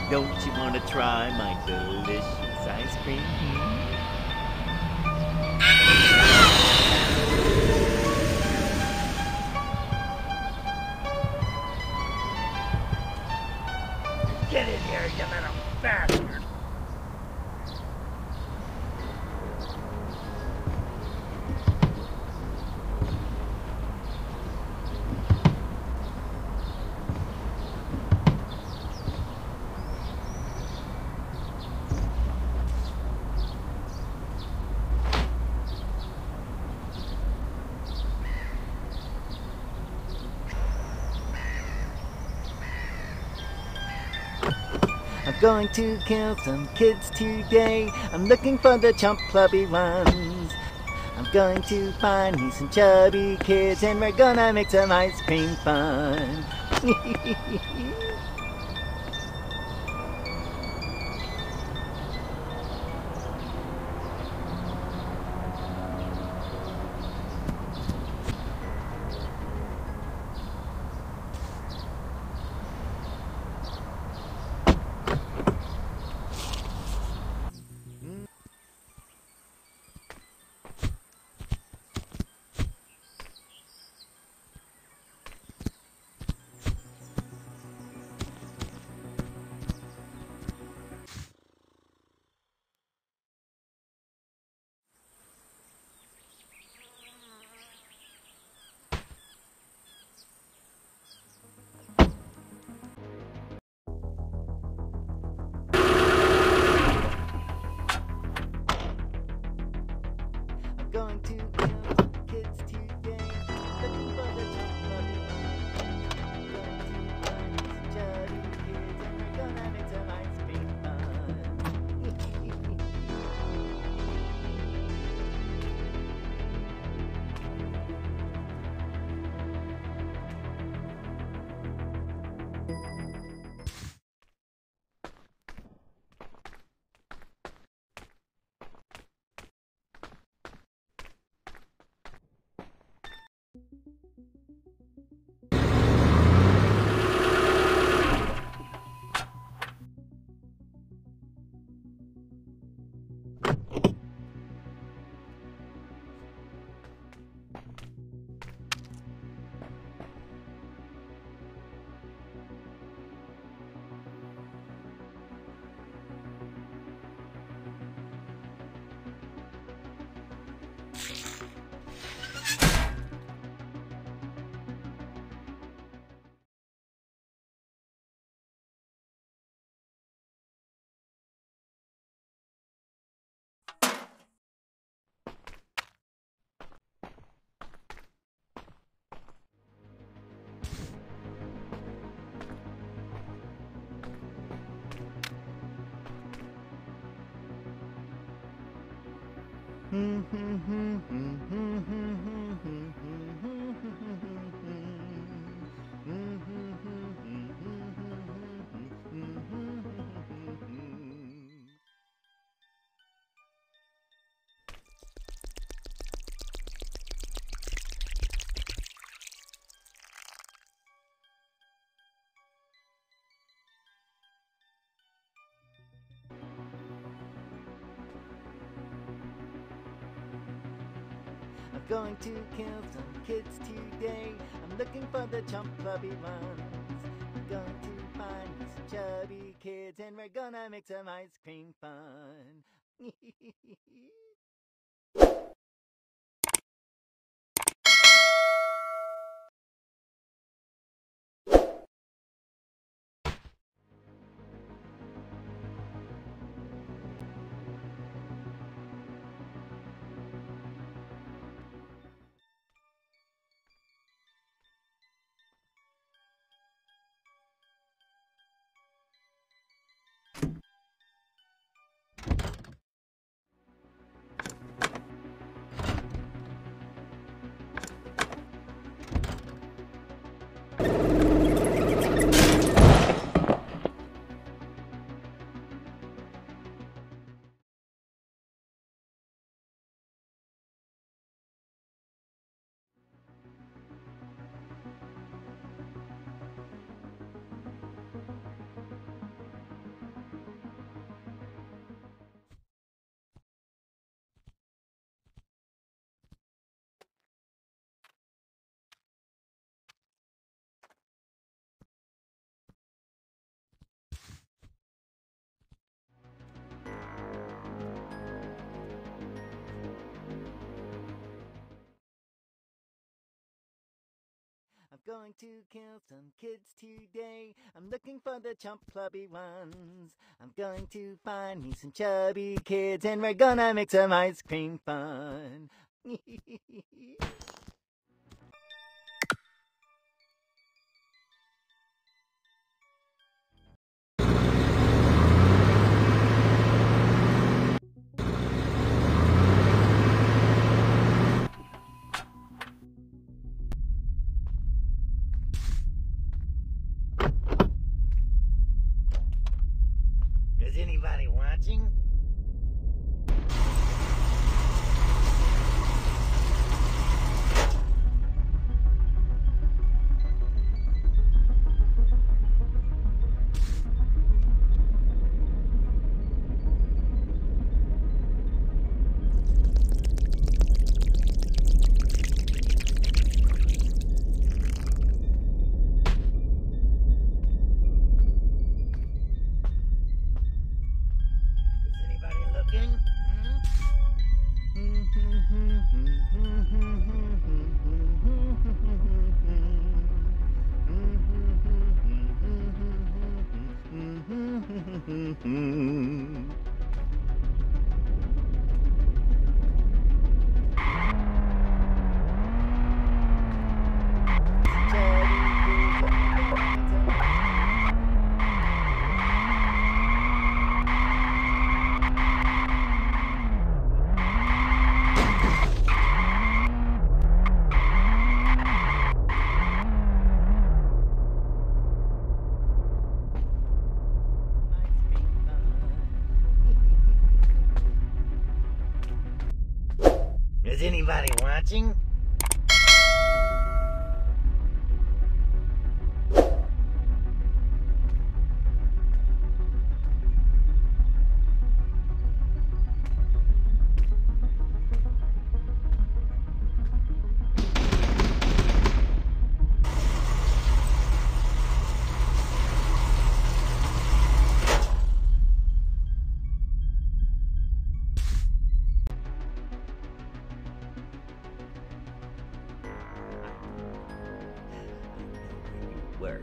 Don't you want to try my delicious ice cream? Get in here, you little bastard! I'm going to kill some kids today. I'm looking for the chump clubby ones. I'm going to find me some chubby kids and we're gonna make some ice cream fun. I'm going to kill some kids today. Looking for the chump clubby ones. I'm going to find me some chubby kids and we're gonna make some ice cream fun. I'm going to kill some kids today. I'm looking for the chump clubby ones. I'm going to find me some chubby kids and we're gonna make some ice cream fun. going to kill some kids today. I'm looking for the chump clubby ones. I'm going to find me some chubby kids, and we're gonna make some ice cream fun. Is anybody watching? Is anybody looking? Is anybody watching? Work.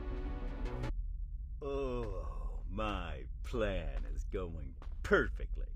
Oh, my plan is going perfectly.